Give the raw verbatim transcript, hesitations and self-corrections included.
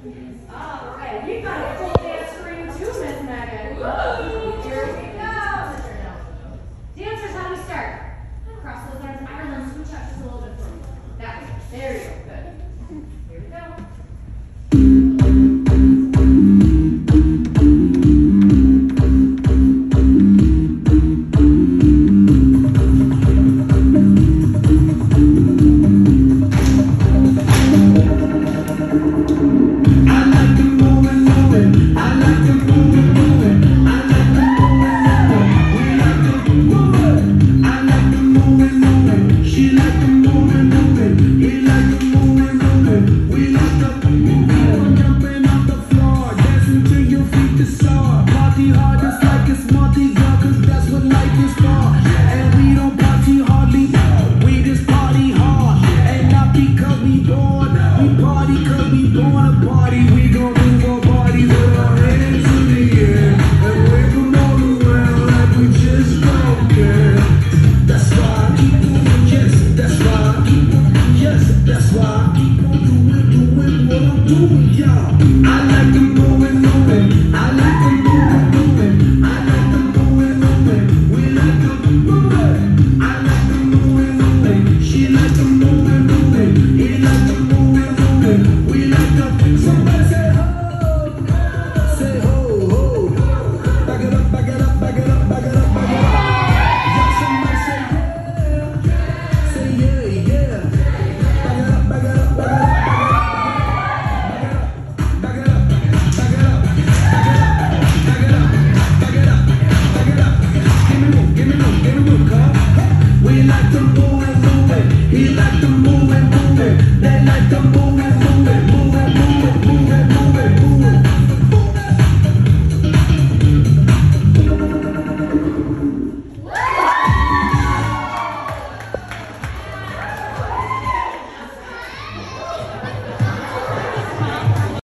All right, we've got a full dance for you too, Miss Megan. Woo! Here we go. Dancers, how do we start? Cross those arms in Ireland, switch up just a little bit for me. That way. There you go. Good. Here we go. I like to move and